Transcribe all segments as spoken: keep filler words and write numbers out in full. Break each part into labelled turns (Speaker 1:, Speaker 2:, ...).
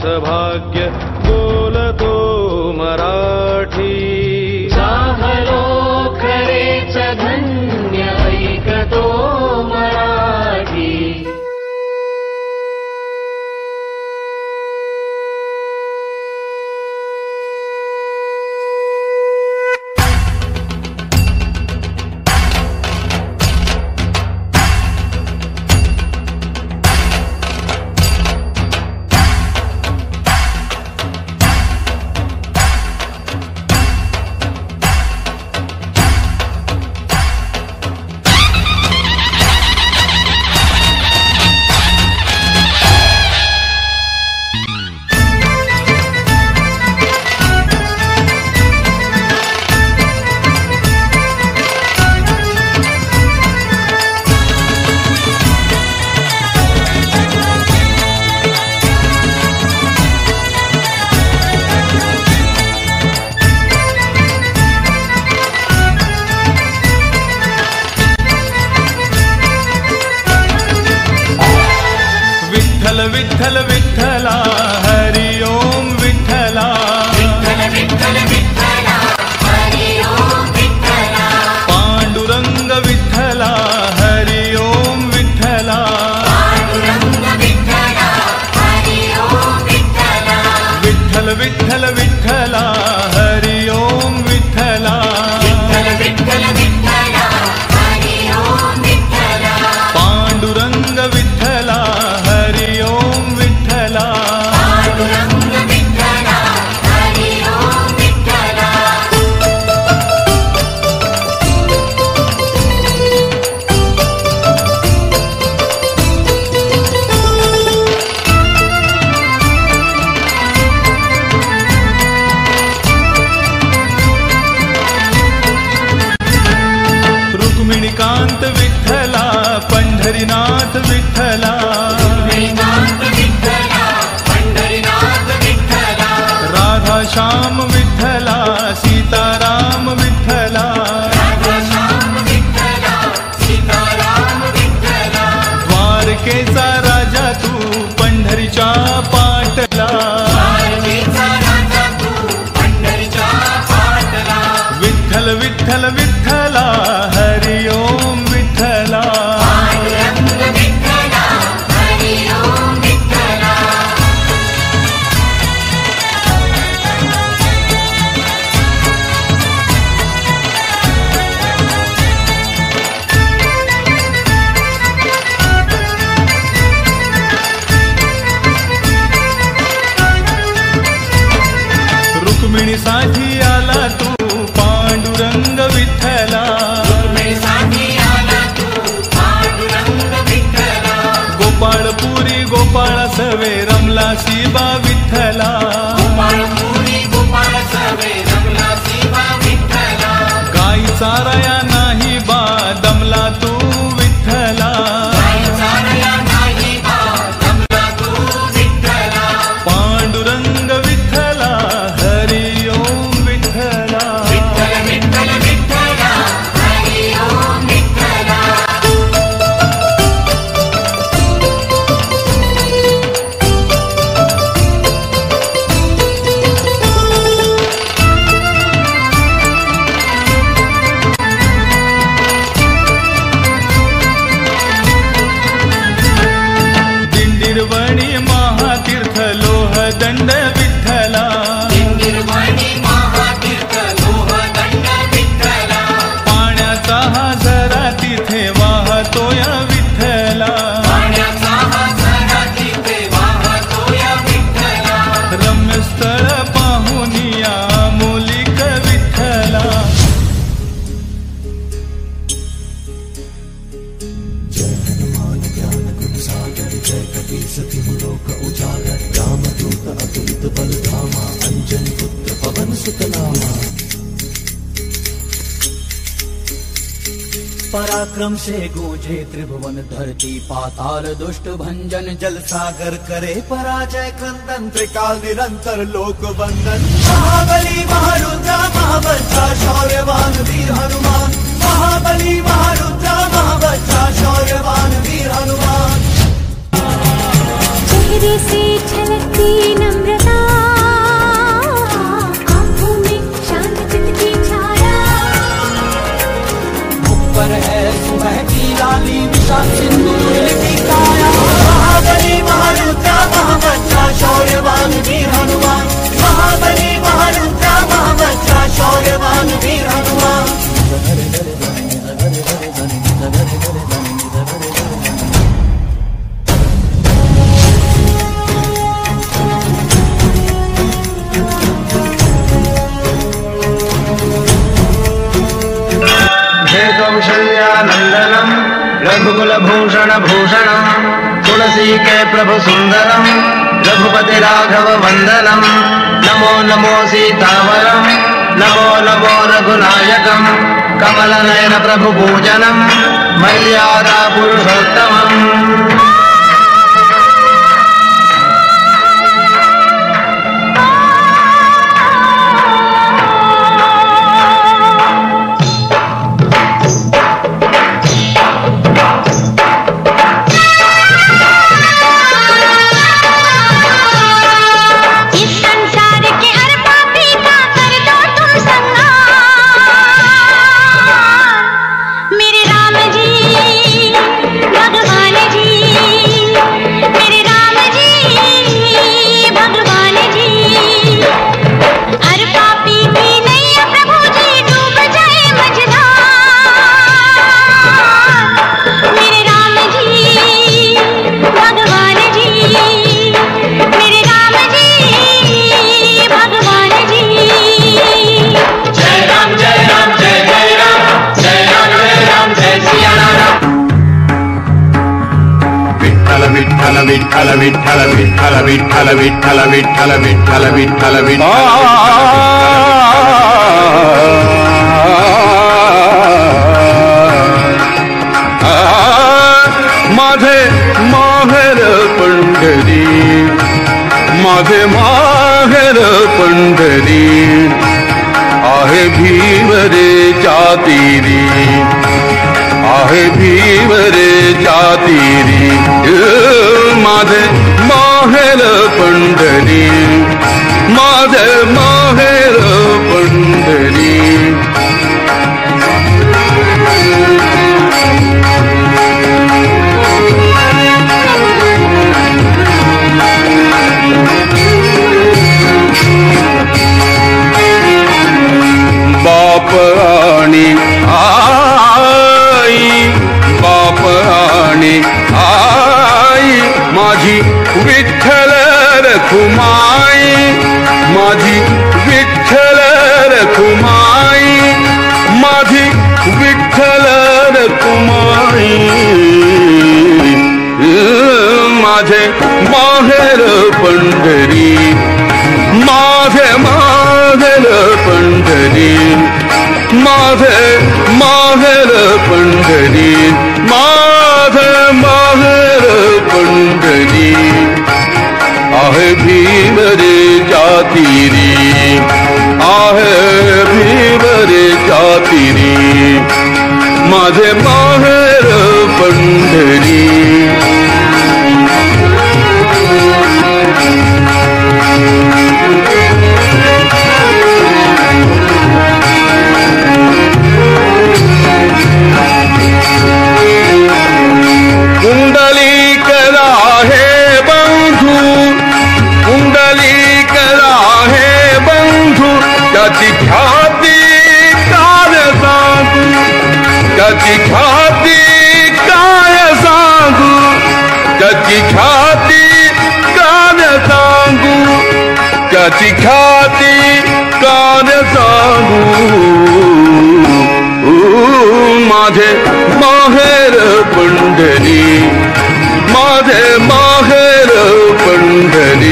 Speaker 1: भाग्य बोलतो मराठी.
Speaker 2: चाहलो खरेच धन्य ऐकतो मराठी.
Speaker 1: विठ्ठल विठ्ठला हरि ओम विठ्ठला.
Speaker 2: विठ्ठल विठ्ठल विठ्ठला हरि ओम विठ्ठला.
Speaker 1: पांडुरंग विठ्ठला हरि ओम विठ्ठला.
Speaker 2: पांडुरंग विठ्ठला हरि ओम विठ्ठला.
Speaker 1: विठ्ठल विठ्ठल विठ्ठला हरि ओम विठ्ठला.
Speaker 2: विठ्ठल विठ्ठल विठ्ठला हरि ओम विठ्ठला.
Speaker 1: पांडुरंग विठ्ठला हरि ओम विठ्ठला.
Speaker 2: पांडुरंग विठ्ठला हरि ओम विठ्ठला.
Speaker 1: रुक्मिणीकांत विठ्ठला पंढरीनाथ विठ्ठला.
Speaker 2: रुक्मिणीकांत विठ्ठला पंढरीनाथ विठ्ठला.
Speaker 1: राधा श्याम विठ्ठला सीताराम विठ्ठला.
Speaker 2: राधा श्याम विठ्ठला सीताराम विठ्ठला.
Speaker 1: द्वारकेचा राजा तू पंढरीच्या पाटला.
Speaker 2: द्वारकेचा राजा तू पंढरीच्या पाटला.
Speaker 1: विठ्ठल विठ्ठल विठ्ठला हरि ओम विठ्ठला.
Speaker 2: पांडुरंग विठ्ठला हरि ओम विठ्ठला.
Speaker 1: रुक्मिणीसाठी आला तू पांडुरंग विठ्ठला.
Speaker 2: रुक्मिणीसाठी आला तू पांडुरंग विठ्ठला.
Speaker 1: गोपाळपुरी गोपाळ सवे रमला शिवा विठ्ठला.
Speaker 2: गोपाळपुरी गोपाळ सवे रमला शिवा विठ्ठला.
Speaker 1: गाई चाराया नाही बा दमला तू विठ्ठला.
Speaker 2: गाई चारया नाही बा दमला तू विठ्ठला.
Speaker 1: पांडुरंग विठ्ठला हरि ओम विठ्ठला.
Speaker 2: विठ्ठल विठ्ठल विठ्ठला हरि ओम विठ्ठला.
Speaker 1: दिंडीरवणी महातीर्थ लोह दंड विठ्ठला.
Speaker 2: दिंडीरवणी महातीर्थ लोह दंड विठ्ठला.
Speaker 1: पाण्याचा हा झरा तिथे वाहतोया विठ्ठला.
Speaker 2: पाण्याचा हा झरा तिथे वाहतोया विठ्ठला.
Speaker 1: रम्य स्थळ पाहुनिया मोलिक विठ्ठला.
Speaker 3: जय हनुमान ज्ञान गुण सागर जय कपी सती लोक उजागर. रामदूत अतुलित बल धामा अंजनी पुत्र पवन सुत नामा. पराक्रम से गूंजे त्रिभुवन धरती पाताल दुष्ट भंजन जल सागर करे पराजय क्रंदन. त्रिकाल निरंतर लोक वंदन. महाबली महारुद्र महाबलचा शौर्यवान वीर हनुमान. महाबली महारुद्र महाबलचा शौर्यवान वीर हनुमान.
Speaker 4: चेहरे से झलकती नम्र
Speaker 3: सुंदर है सुबह की लाली निशा सिंदूर की काया। महाबली महारुद्रा महावज्रा शौर्यवान वीर हनुमान, महाबली महारुद्रा महावज्रा शौर्यवान वीर हनुमान।
Speaker 4: कौशल्यानंदनम रघुकुल भूषण भूषणम, तुलसी के प्रभु सुंदरम रघुपति राघव वंदनम। नमो नमो सीतावरम नमो नमो रघुनायकम, कमल नयन प्रभु पूजनम मर्यादा पुरुषोत्तमम।
Speaker 5: विठ्ठल विठ्ठल विठ्ठल विठ्ठल विठ्ठल विठ्ठल विठ्ठल विठ्ठल विठ्ठल
Speaker 6: माझे माहेर पंढरी, माझे माहेर पंढरी आहे भीमरे जातीरी, आहे भीमरे जातीरी। माझे माहेर पंढरी, माझे माहेर पंढरी। बाप आणि आई, बाप आणि आई माझी विठ्ठल रखुमाई, माझी विठ्ठल रखुमाई, माझी विठ्ठल रखुमाई। माझे माहेर पंढरी, माझे माहेर पंढरी, माझे माहेर पंढरी, माझे माहेर पंढरी आहे भीमरे जातीरी, आहे भीमरे जातीरी। माझे माहेर पंढरी। कुंडलिक राहे बंधू, कुंडलिक राहे बंधू, त्याची ख्याती काय सांगू, त्याची ख्याती काय सांगू, त्याची ख्याती काय सांगू, त्याची ख्याती काय सांगू। माझे माहेर पंढरी, माझे माहेर पंढरी,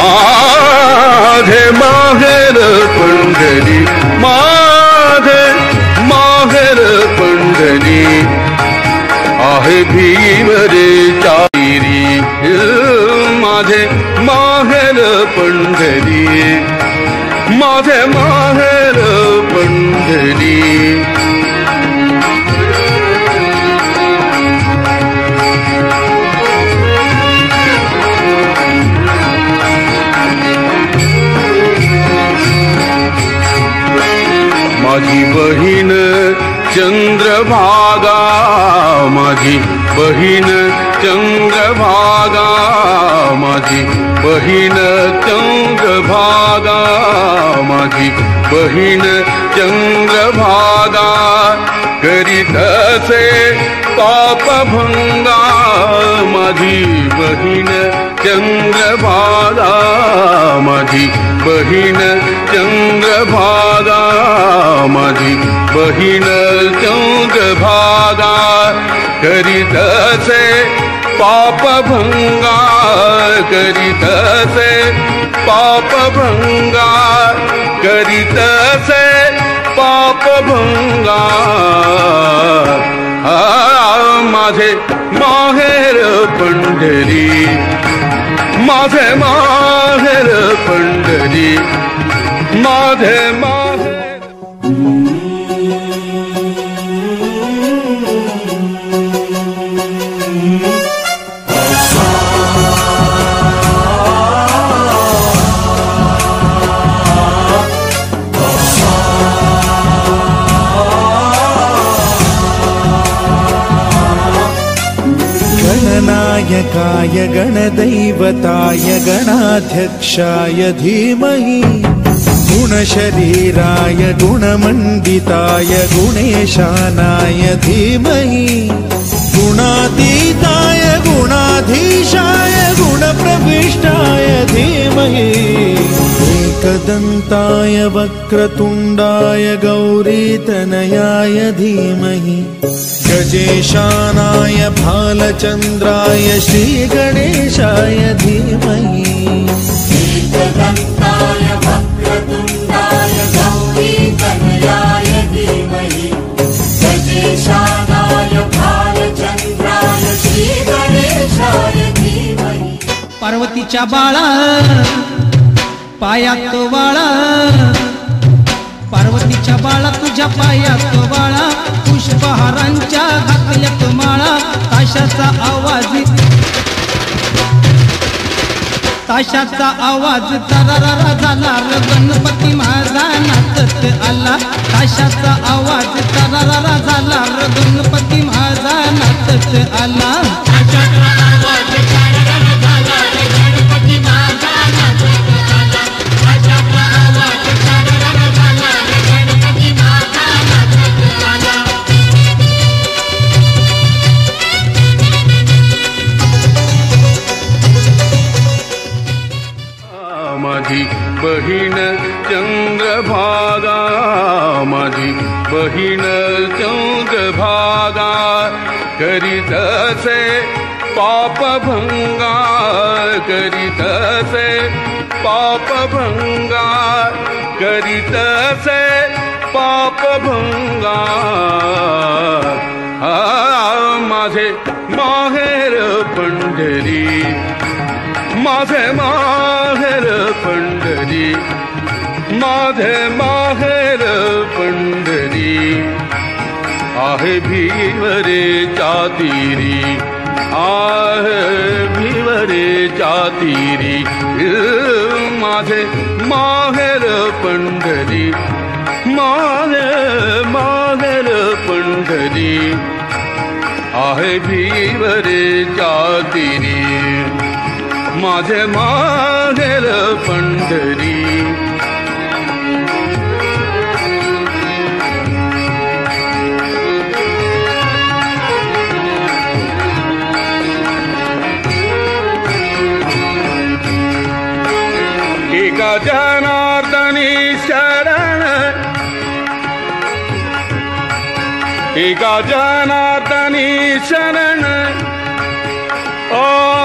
Speaker 6: माझे माहेर पंढरी, माझे माहेर पंढरी आहे भीमरे जातीरी। माझे माहेर पंढरी, माझे माहेर पंढरी। माझी बहीण चंद्रभागा माझी बहीण चंद्रभागा, माझी बहीण चंद्रभागा, माझी बहीण चंद्रभागा, करीत असे पापभंगा, माझी बहीण चंद्रभागा, माझी बहीण चंद्रभागा, माझी बहीण चंद्रभागा, करीत असे पापभंगा, करीत असे पापभंगा, करीत असे पापभंगा, माझे माहेर पंढरी, माझे माहेर पंढरी, माझे माहेर.
Speaker 7: गणनायकाय गणदैवताय गणाध्यक्षाय धीमहि, गुणशरीराय गुणमण्डिताय गुणेशानाय धीमहि, गुणातीताय गुणाधीशाय गुणप्रविष्टाय धीमहि, एकदन्ताय वक्रतुण्डाय गौरीतनयाय धीमहि, गजेशानाय भालचन्द्राय श्रीगणेशाय धीमहि,
Speaker 2: एकदन्ताय वक्रतुण्डाय गौरीतनयाय धीमहि, गजेशानाय भालचन्द्राय श्रीगणेशाय धीमहि.
Speaker 8: पार्वतीच्या बाळा पायात तो बाळा, पार्वतीच्या बाळा तुझ्या पायात तो बाळा, पुष्पहारांच्या घातल्यात माळा, ताशाचा आवाज ताशाचा आवाज तरारा झाला र, गणपती माझा नाचत आला, ताशाचा आवाज तरारा झाला र, गणपती माझा नाचत आला, ताशाचा आवाज तरारा झाला र, गणपती माझा नाचत आला, ताशाचा आवाज तरारा झाला र, गणपती माझा नाचत आला.
Speaker 6: माझी बहीण चंद्रभागा, माझी बहीण चंद्रभागा, करीत असे पापभंगा, करीत असे पापभंगा, करीत असे पापभंगा, माझे माहेर पंढरी, माझे माहेर पंढरी, माझे माहेर पंढरी, आहे भीवरे चातीरी, आहे भीवरे चातीरी, माझे माहेर पंढरी, माझे माहेर पंढरी, आहे भीवरे चातीरी, माझे माहेर पंढरी. एका जनार्दनी शरण, एका जनार्दनी शरण, ओ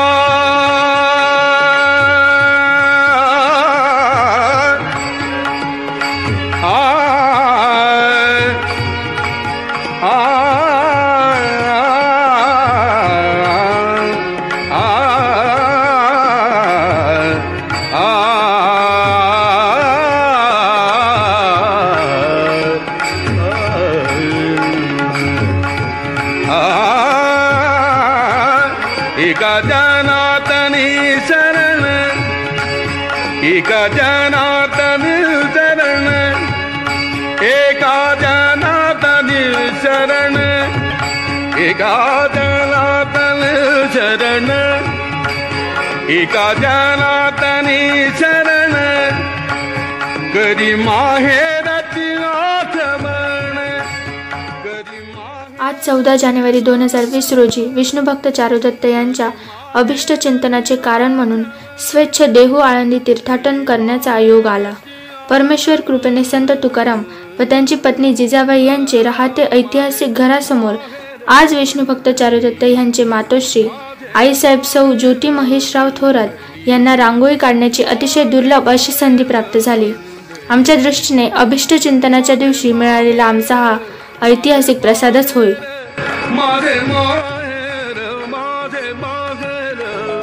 Speaker 6: एका जनार्दनी शरण, एका जनार्दनी शरण, एका जनार्दनी शरण, एका जनातन शरण एका जनातनी शरण करी माहेरची आठवण करी माहे.
Speaker 9: आज चौदा जानेवारी दोन हजार वीस रोजी विष्णुभक्त चारुदत्त यांच्या अभिष्ट चिंतनाचे कारण म्हणून स्वेच्छ देहू आळंदी तीर्थाटन करण्याचा योग आला. परमेश्वर कृपेने संत तुकाराम व त्यांची पत्नी जिजाबाई यांचे राहते ऐतिहासिक घरासमोर आज विष्णुभक्त चारुदत्त यांचे मातोश्री आईसाहेब सौ ज्योती महेशराव थोरात यांना रांगोळी काढण्याची अतिशय दुर्लभ अशी संधी प्राप्त झाली. आमच्या दृष्टीने अभिष्ट चिंतनाच्या दिवशी मिळालेला आमचा हा ऐतिहासिक प्रसादच होय.
Speaker 6: माझे माहेर माझे माहेर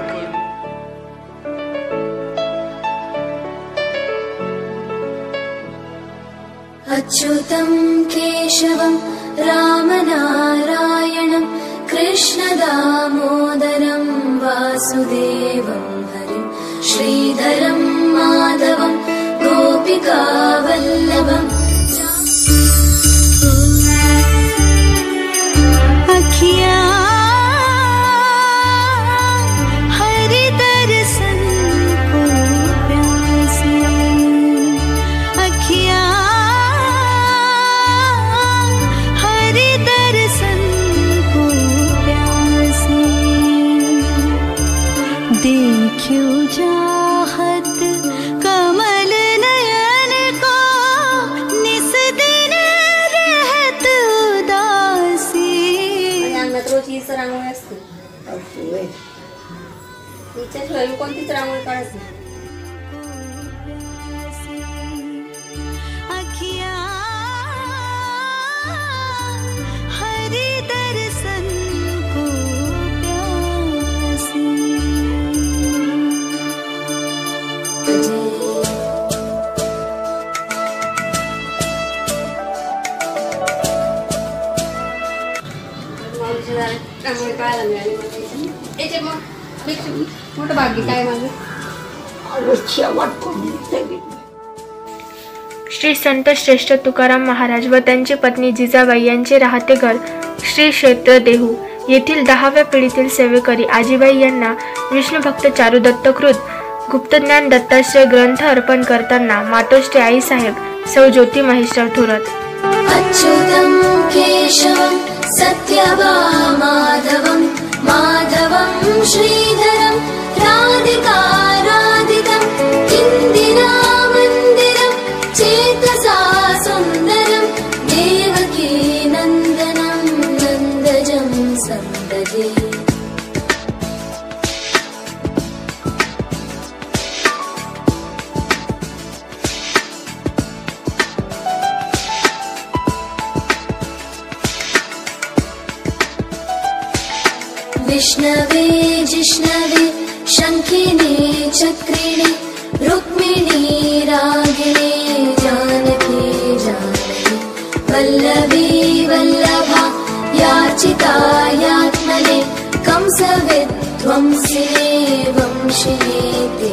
Speaker 10: अच्युतं केशवं रामनारायणं कृष्णदामोदरं वासुदेवं हरिं श्रीधरं माधवं गोपिकावल्लभम्. अखियाँ हरि दर्शन को प्यासी, अखियाँ हरि दर्शन को प्यासी, देखियो चाहत कमल नयन को निस दिन रहत उदासी.
Speaker 11: रोज ही रांगोळी असते तिच्याशिवाय कोणतीच रांगोळी काढायची नाही.
Speaker 10: हरि दर्शन को प्यासी.
Speaker 11: रांगोळी काढायला मिळाली याचे मग मोठं भाग्य काय माझं.
Speaker 9: श्री संत श्रेष्ठ तुकाराम महाराज व त्यांची पत्नी जिजाबाई यांचे राहते घर श्री क्षेत्र देहू येथील दहाव्या पिढीतील सेवेकरी आजीबाई यांना विष्णुभक्त चारुदत्तकृत गुप्तज्ञान दत्ताश्रय ग्रंथ अर्पण करताना मातोश्री आईसाहेब सौ ज्योती महेशराव थोरात.
Speaker 10: अच्युतं केशवं सत्यभामाधवं माधवं श्रीधरं राधिकाराधितं इन्दिरामन्दिरं चेतसा सुन्दरं देवकी नन्दनं नन्दजं सन्ददे. विष्णवे जिष्णवे शङ्खिने चक्रिणे रुक्मिणी रागिणे जानकी जानकी वल्लभी वल्लभा याचिता यात्मने कंसविध्वंसिने वंशिने ते.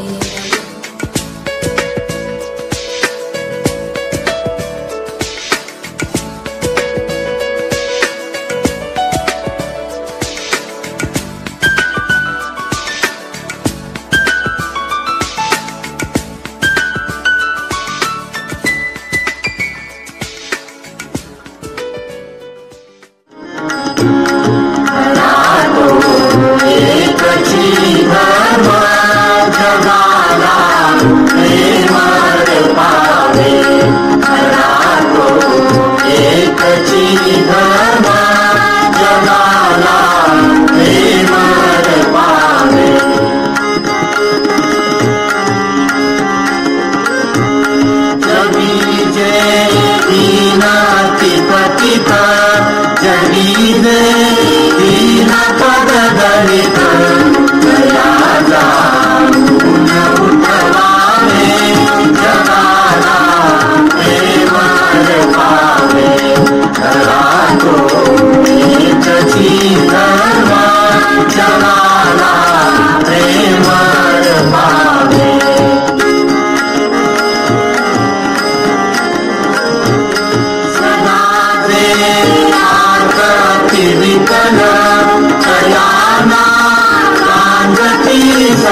Speaker 2: धर्मा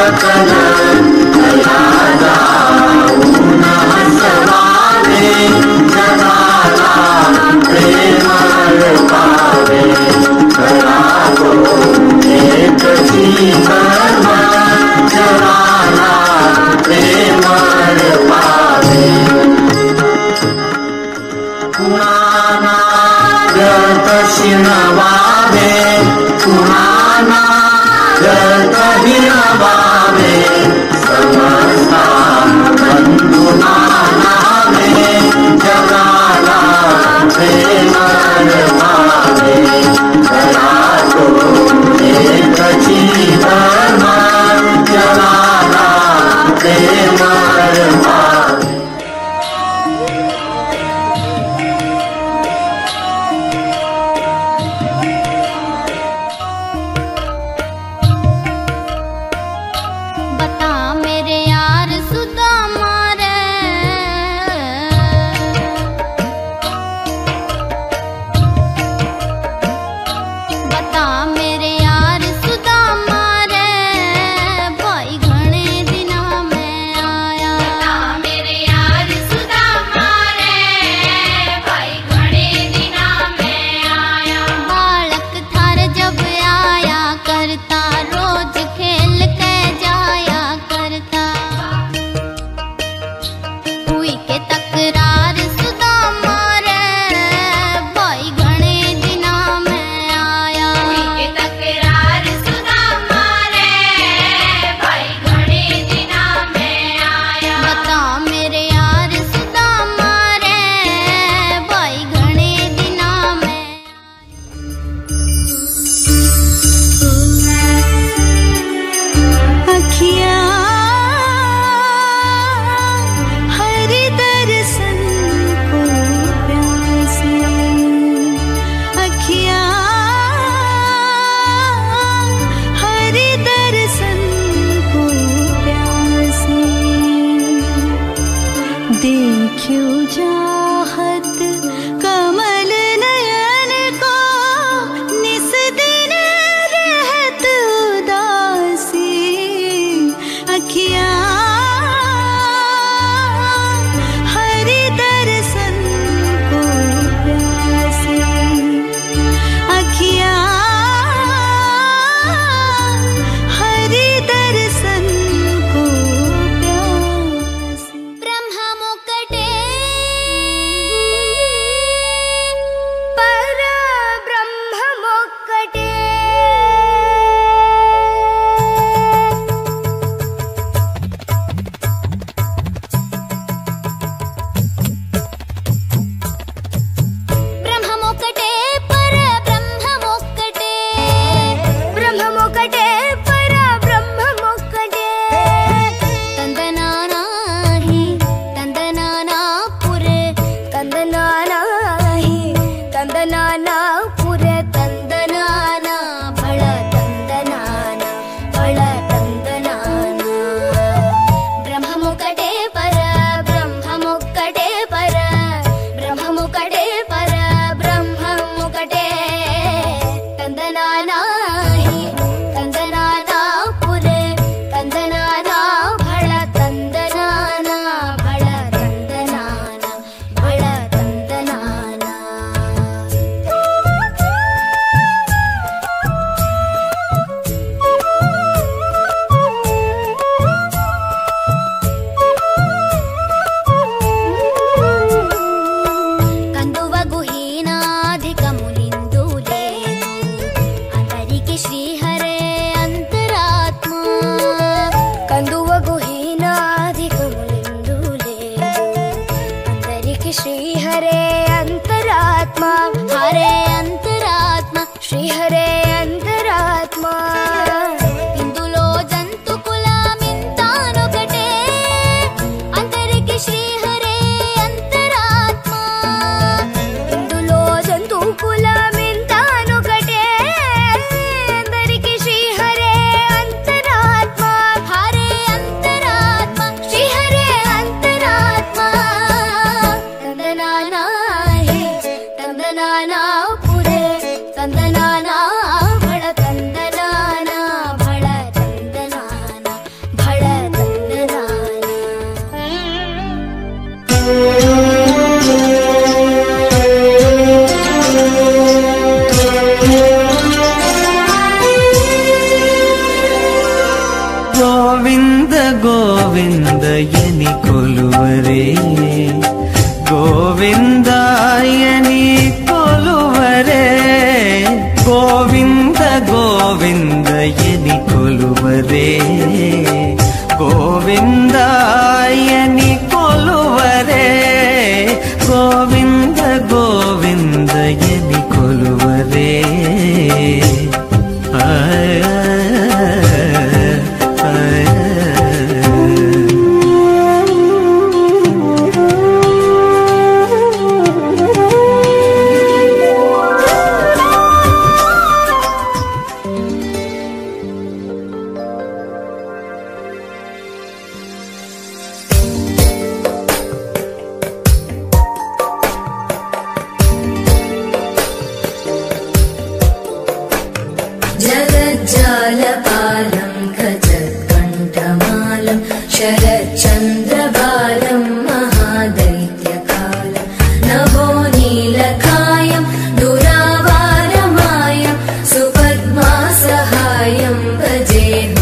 Speaker 2: सकल कला जाऊन हसवावे जगाला प्रेम पावे कला को एक ही कर्म जगाला प्रेम पावे कुणाना जत शिणवावे कुणाना जत हिणवावे समस्ता बंधुना नावे जगाला प्रेम पावे कला को एक जीवन जगाला प्रेम पावे
Speaker 12: बता मेरे यार सुदामा रे बता मेरे यार सुदामा रे भाई घणे दिना में आया बता मेरे यार सुदामा रे भाई घणे दिना में आया बालक थार जब आया करता रोज खेल के जाया करता हुई के तकरार सुदामा रे भाई घणे दिना में आया हुई के तकरार सुदामा रे भाई घणे दिना में आया बता मेरे यार सुदामा रे भाई घणे दिना में
Speaker 10: अखियाँ हरि दर्शन को प्यासी अखियाँ हरि दर्शन को प्यासी देखियो चाहत कमल नयन को निस दिन रहत उदासी अखियाँ हरि दर्शन को प्यासी अखियाँ हरि दर्शन को प्यासी ब्रह्म मुकटे पर ब्रह्म मुकटे ब्रह्म मुकटे पर ब्रह्म मुकटे ब्रह्म मुकटे पर ब्रह्म मुकटे तंदना नाही तंदना ना पुरे तंदना नाही तंदना ना पुरे तंदना ना बळ तंदना ना बळ तंदना ना ब्रह्म मुकटे पर ब्रह्म मुकटे पर ब्रह्म मुकटे पर ब्रह्म मुकटे तंदना नाही तंदना ना पुरे तंदना ना बळ तंदना ना बळ तंदना ना बळ तंदना ना కందువ గుహీనాధికములిందు లేదు అందరికి శ్రీహరే అంతరాత్మ కందువ గుహీనాధికములిందు లేదు అందరికి శ్రీహరే అంతరాత్మ హరే అంతరాత్మ శ్రీహరే అంతరాత్మ ఇందులో జంతు కులమింతానొకటే అందరికి శ్రీహరే అంతరాత్మ ఇందులో జంతు కులమింతానొకటే అందరికి
Speaker 13: గోవిందయని కొలువరే గోవిందాయని కొలువరే గోవింద గోవిందయని కొలువరే గోవిందాయని కొలువరే గోవింద గోవిందయని కొలువరే
Speaker 14: जगज्जालपालं गजत्कण्ठमालं शरच्चन्द्रबालं महादैत्यकालं नभो नीलकायं दुरावारमायं सुपद्मासहायं भजे